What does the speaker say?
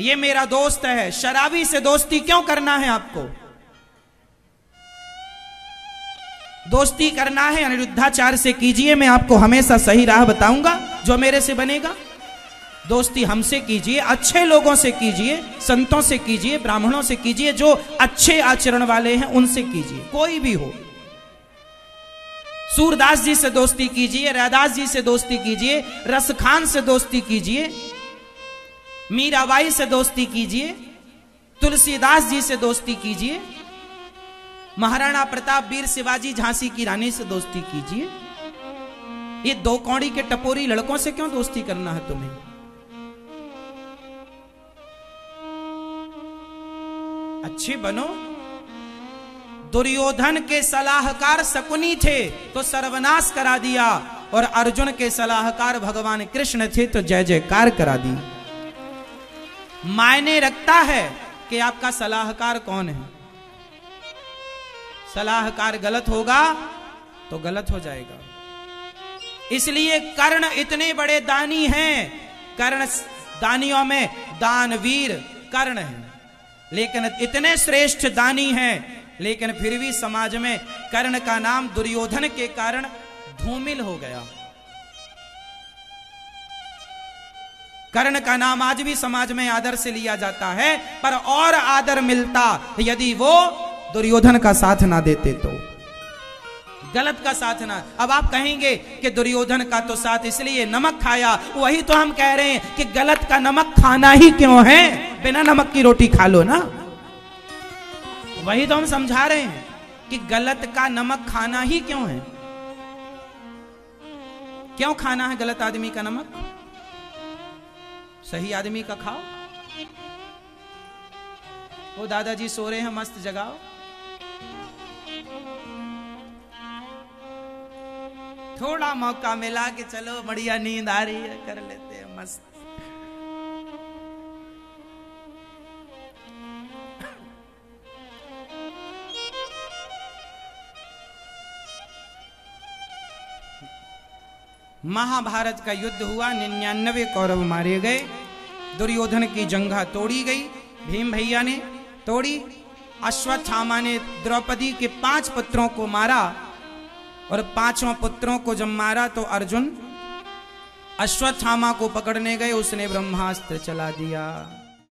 ये मेरा दोस्त है, शराबी से दोस्ती क्यों करना है आपको? दोस्ती करना है अनिरुद्धाचार्य से कीजिए, मैं आपको हमेशा सही राह बताऊंगा जो मेरे से बनेगा। दोस्ती हमसे कीजिए, अच्छे लोगों से कीजिए, संतों से कीजिए, ब्राह्मणों से कीजिए, जो अच्छे आचरण वाले हैं उनसे कीजिए, कोई भी हो। सूरदास जी से दोस्ती कीजिए, रैदास जी से दोस्ती कीजिए, रसखान से दोस्ती कीजिए, मीराबाई से दोस्ती कीजिए, तुलसीदास जी से दोस्ती कीजिए, महाराणा प्रताप, वीर शिवाजी, झांसी की रानी से दोस्ती कीजिए। ये दो कौड़ी के टपोरी लड़कों से क्यों दोस्ती करना है तुम्हें? अच्छे बनो। दुर्योधन के सलाहकार शकुनी थे तो सर्वनाश करा दिया, और अर्जुन के सलाहकार भगवान कृष्ण थे तो जय जयकार करा दी। मायने रखता है कि आपका सलाहकार कौन है। सलाहकार गलत होगा तो गलत हो जाएगा। इसलिए कर्ण इतने बड़े दानी हैं, कर्ण दानियों में दानवीर कर्ण है, लेकिन इतने श्रेष्ठ दानी हैं, लेकिन फिर भी समाज में कर्ण का नाम दुर्योधन के कारण धूमिल हो गया। कर्ण का नाम आज भी समाज में आदर से लिया जाता है, पर और आदर मिलता यदि वो दुर्योधन का साथ ना देते तो, गलत का साथ ना। अब आप कहेंगे कि दुर्योधन का तो साथ इसलिए नमक खाया, वही तो हम कह रहे हैं कि गलत का नमक खाना ही क्यों है, बिना नमक की रोटी खा लो ना। वही तो हम समझा रहे हैं कि गलत का नमक खाना ही क्यों है। क्यों खाना है गलत आदमी का नमक? सही आदमी का खाओ। वो दादाजी सो रहे हैं, मस्त जगाओ। थोड़ा मौका मिला कि चलो बढ़िया नींद आ रही है, कर लेते हैं मस्त। महाभारत का युद्ध हुआ, 99 कौरव मारे गए, दुर्योधन की जंघा तोड़ी गई, भीम भैया ने तोड़ी। अश्वत्थामा ने द्रौपदी के 5 पुत्रों को मारा, और 5 पुत्रों को जब मारा तो अर्जुन अश्वत्थामा को पकड़ने गए, उसने ब्रह्मास्त्र चला दिया।